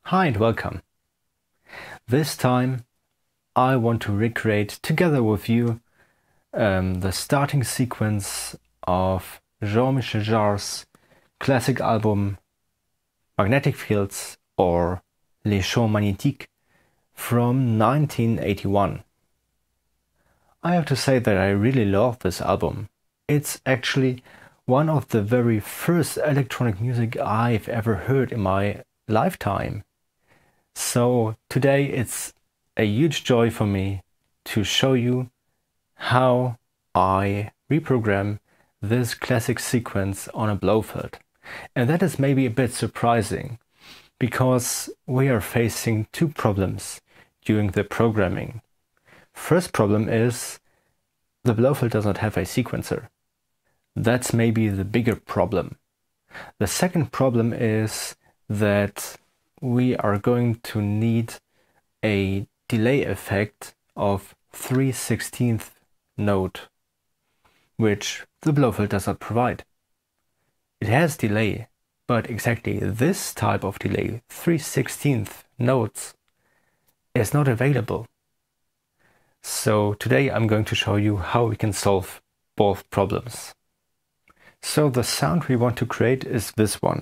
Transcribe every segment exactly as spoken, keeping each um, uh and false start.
Hi and welcome. This time I want to recreate together with you um, the starting sequence of Jean-Michel Jarre's classic album Magnetic Fields, or Les Chants Magnétiques, from nineteen eighty-one. I have to say that I really love this album. It's actually one of the very first electronic music I've ever heard in my lifetime. So today it's a huge joy for me to show you how I reprogram this classic sequence on a Blofeld. And that is maybe a bit surprising, because we are facing two problems during the programming. First problem is the Blofeld does not have a sequencer. That's maybe the bigger problem. The second problem is that we are going to need a delay effect of three sixteenths note, which the Blofeld does not provide. It has delay, but exactly this type of delay, three sixteenths notes, is not available. So today I'm going to show you how we can solve both problems. So the sound we want to create is this one.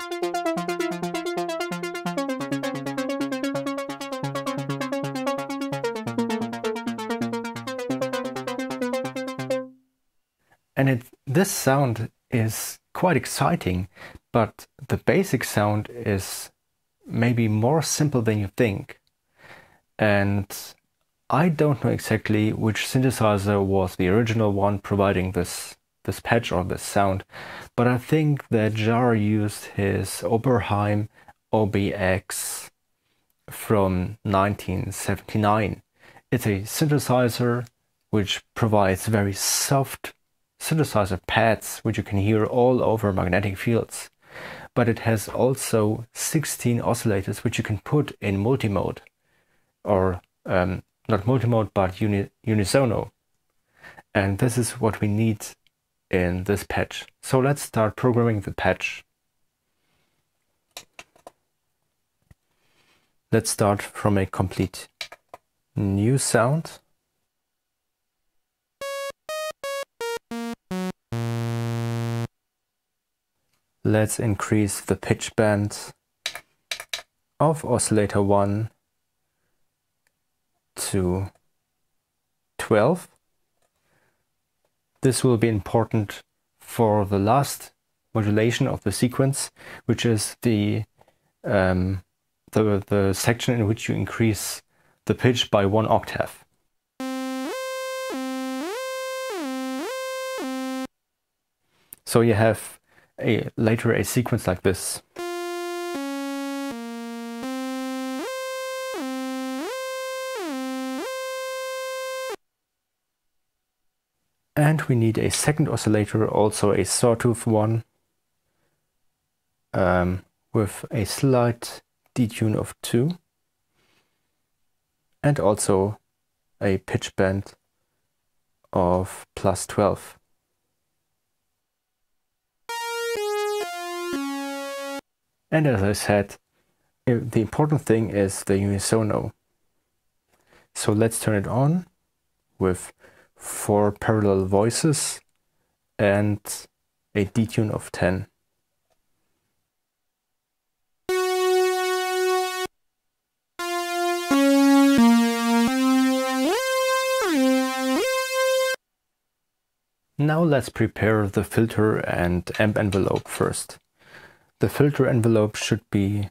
And it, this sound is quite exciting, but the basic sound is maybe more simple than you think. And I don't know exactly which synthesizer was the original one providing this, this patch or this sound, but I think that Jarre used his Oberheim O B X from nineteen seventy-nine. It's a synthesizer which provides very soft synthesizer pads which you can hear all over magnetic fields, but it has also sixteen oscillators which you can put in multi-mode, or um, not multi-mode but uni unisono, and this is what we need in this patch. So let's start programming the patch. Let's start from a complete new sound. Let's increase the pitch band of oscillator one to twelve. This will be important for the last modulation of the sequence, which is the, um, the, the section in which you increase the pitch by one octave. So you have A, later a sequence like this. And we need a second oscillator, also a sawtooth one, um, with a slight detune of two, and also a pitch band of plus twelve. And as I said, the important thing is the unisono. So let's turn it on with four parallel voices and a detune of ten. Now let's prepare the filter and amp envelope first. The filter envelope should be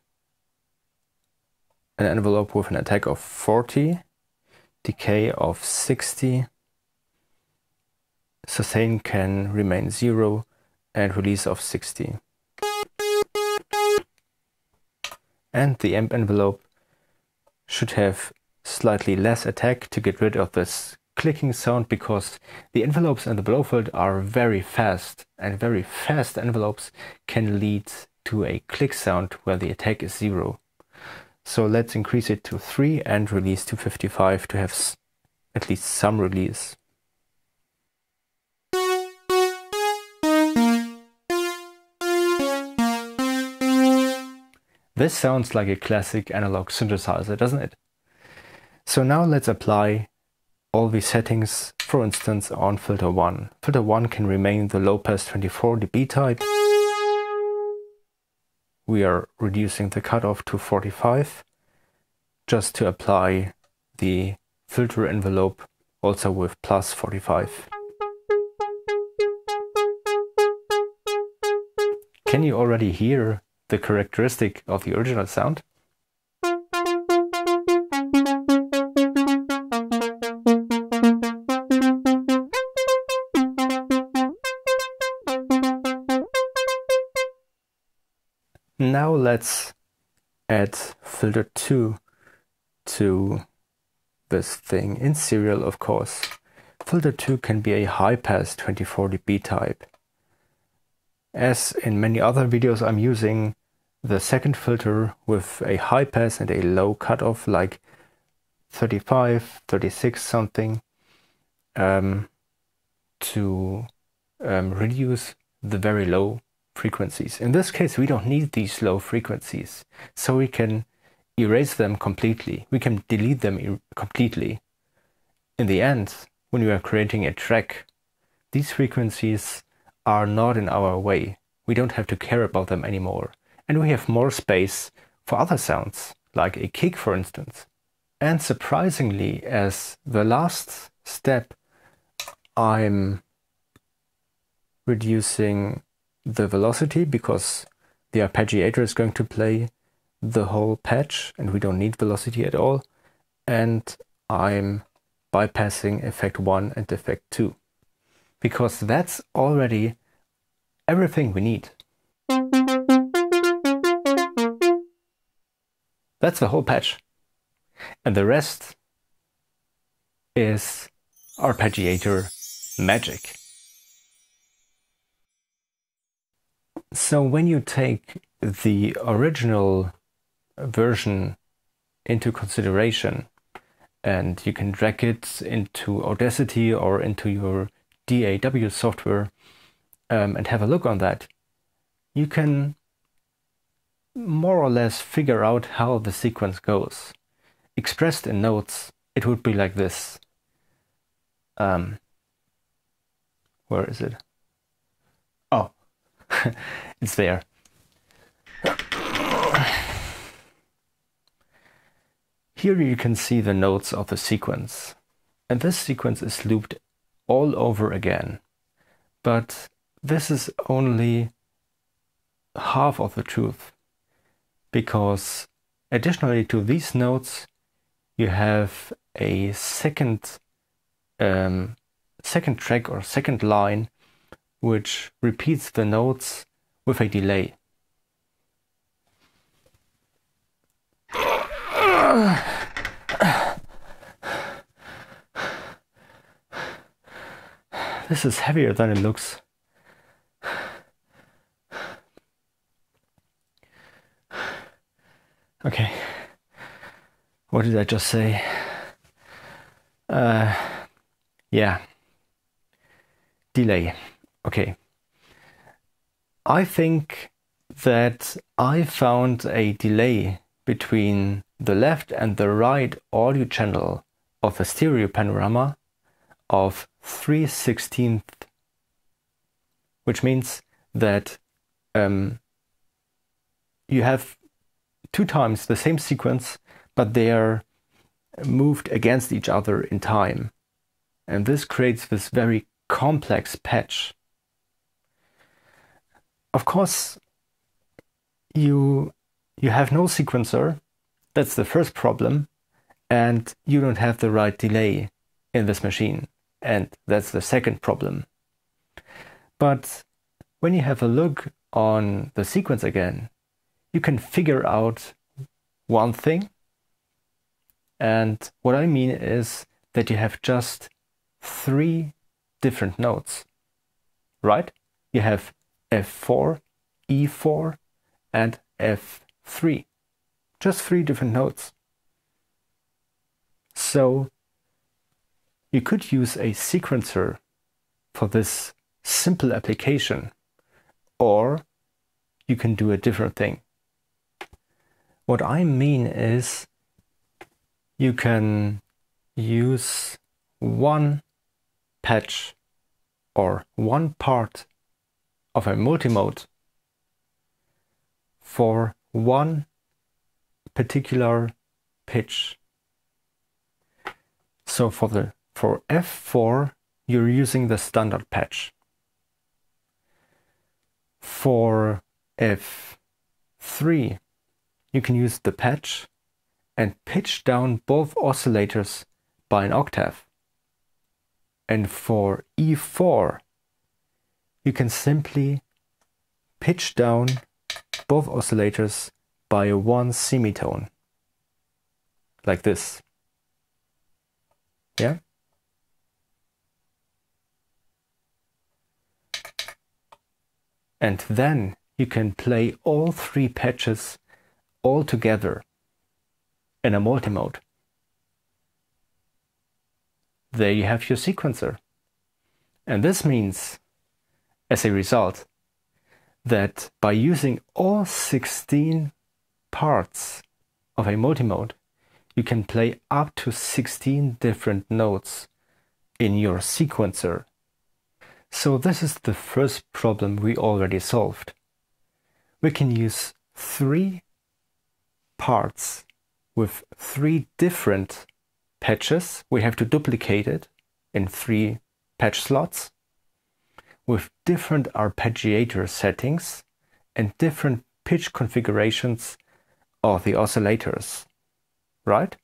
an envelope with an attack of forty, decay of sixty, sustain can remain zero, and release of sixty. And the amp envelope should have slightly less attack to get rid of this clicking sound, because the envelopes in the Blofeld are very fast, and very fast envelopes can lead to a click sound where the attack is zero. So let's increase it to three and release to fifty-five to have s at least some release. This sounds like a classic analog synthesizer, doesn't it? So now let's apply all these settings, for instance, on filter one. Filter one can remain the low pass twenty-four D B type. We are reducing the cutoff to forty-five, just to apply the filter envelope also with plus forty-five. Can you already hear the characteristic of the original sound? Now let's add filter two to this thing in serial, of course. Filter two can be a high pass twenty-four D B type. As in many other videos, I'm using the second filter with a high pass and a low cutoff, like thirty-five, thirty-six something, um, to um, reduce the very low frequencies. In this case, we don't need these low frequencies, so we can erase them completely. We can delete them completely. In the end, when we are creating a track, these frequencies are not in our way. We don't have to care about them anymore. And we have more space for other sounds, like a kick, for instance. And surprisingly, as the last step, I'm reducing the velocity because the arpeggiator is going to play the whole patch and we don't need velocity at all. And I'm bypassing effect one and effect two, because that's already everything we need. That's the whole patch. And the rest is arpeggiator magic. So when you take the original version into consideration, and you can drag it into Audacity or into your D A W software um, and have a look on that, you can more or less figure out how the sequence goes. Expressed in notes, it would be like this. Um, where is it? Oh, it's there. Here you can see the notes of the sequence. And this sequence is looped all over again. But this is only half of the truth, because additionally to these notes, you have a second, um, second track or second line which repeats the notes with a delay. This is heavier than it looks. Okay, what did I just say? Uh, yeah, delay. Okay, I think that I found a delay between the left and the right audio channel of a stereo panorama of three sixteenths, which means that um, you have two times the same sequence, but they are moved against each other in time. And this creates this very complex patch. Of course, you, you have no sequencer. That's the first problem. And you don't have the right delay in this machine. And that's the second problem. But when you have a look on the sequence again, you can figure out one thing. And what I mean is that you have just three different notes, right? You have F four, E four, and F three. Just three different notes. So you could use a sequencer for this simple application, or you can do a different thing. What I mean is you can use one patch or one part of a multi-mode for one particular pitch. So for the for F four you're using the standard patch. For F three you can use the patch and pitch down both oscillators by an octave. And for E four you can simply pitch down both oscillators by one semitone, like this. Yeah? And then you can play all three patches all together in a multi-mode. There you have your sequencer. And this means, as a result, that by using all sixteen parts of a multi-mode, you can play up to sixteen different notes in your sequencer. So this is the first problem we already solved. We can use three parts with three different patches. We have to duplicate it in three patch slots with different arpeggiator settings and different pitch configurations of the oscillators, right?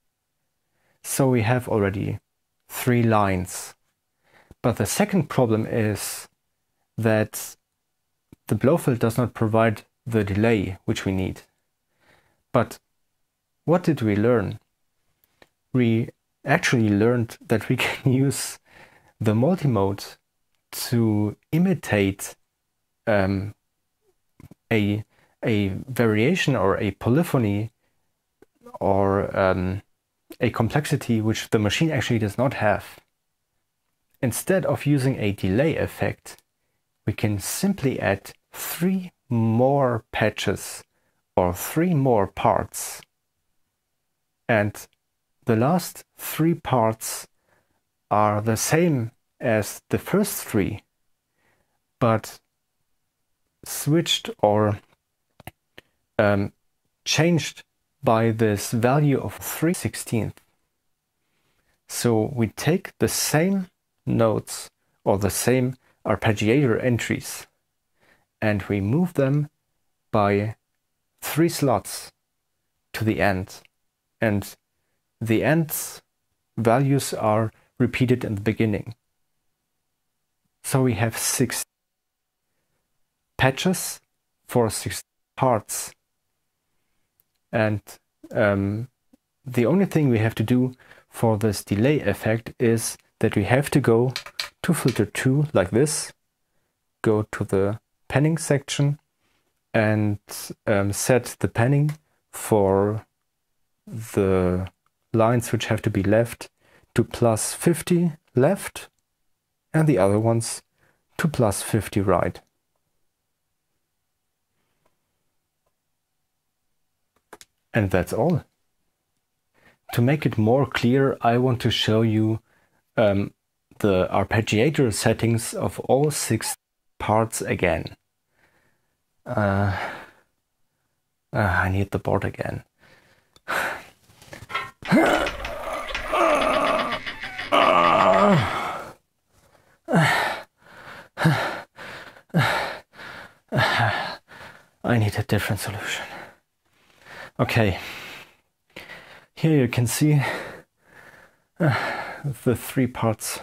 So we have already three lines. But the second problem is that the Blofeld does not provide the delay which we need. But what did we learn? We actually learned that we can use the multi-mode to imitate um, a, a variation or a polyphony or um, a complexity which the machine actually does not have. Instead of using a delay effect, we can simply add three more patches or three more parts. And the last three parts are the same as the first three, but switched or um, changed by this value of three sixteenths. So we take the same notes or the same arpeggiator entries and we move them by three slots to the end, and the ends values are repeated in the beginning. So we have six patches for six parts, and um, the only thing we have to do for this delay effect is that we have to go to filter two like this, go to the panning section and um, set the panning for the lines which have to be left to plus fifty left and the other ones to plus fifty right. And that's all. To make it more clear, I want to show you um, the arpeggiator settings of all six parts again. Uh, uh, I need the board again. I need a different solution. Okay, here you can see uh, the three parts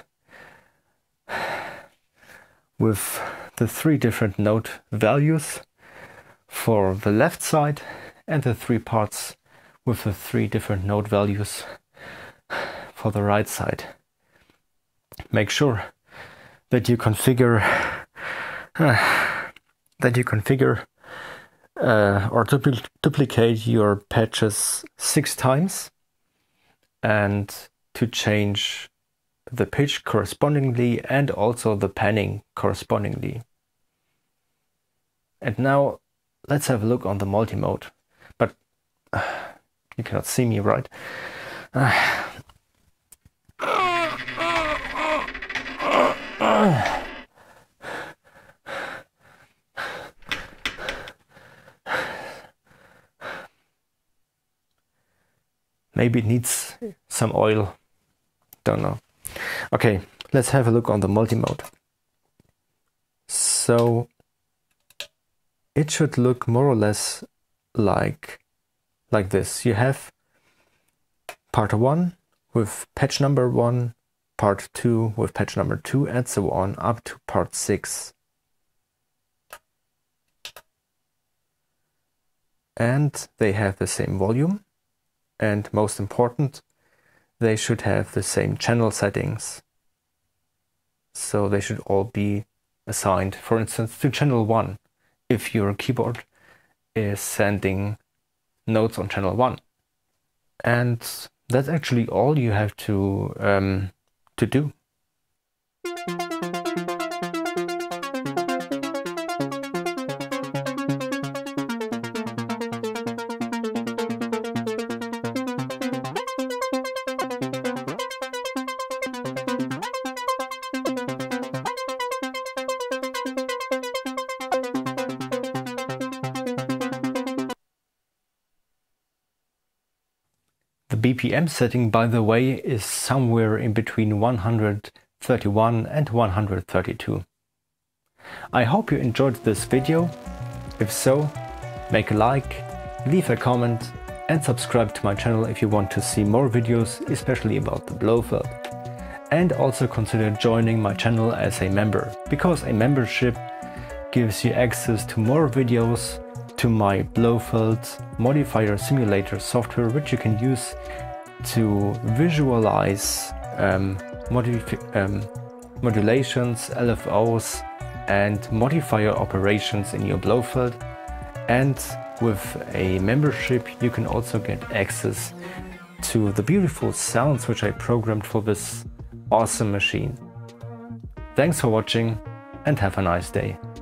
with the three different note values for the left side and the three parts with the three different note values for the right side. Make sure that you configure uh, that you configure uh, or dupl duplicate your patches six times, and to change the pitch correspondingly and also the panning correspondingly. And now let's have a look on the multi-mode. But You cannot see me, right? Uh. Maybe it needs some oil, don't know. Okay, let's have a look on the multi-mode. So it should look more or less like, like this. You have part one with patch number one, part two with patch number two, and so on up to part six. And they have the same volume. And most important, they should have the same channel settings. So they should all be assigned, for instance, to channel one, if your keyboard is sending notes on channel one. And that's actually all you have to, um, to do. The B P M setting, by the way, is somewhere in between one hundred thirty-one and one hundred thirty-two. I hope you enjoyed this video. If so, make a like, leave a comment and subscribe to my channel if you want to see more videos, especially about the Blofeld. And also consider joining my channel as a member, because a membership gives you access to more videos, to my Blofeld modifier simulator software, which you can use to visualize um, um, modulations, L F Os and modifier operations in your Blofeld. And with a membership you can also get access to the beautiful sounds which I programmed for this awesome machine. Thanks for watching and have a nice day.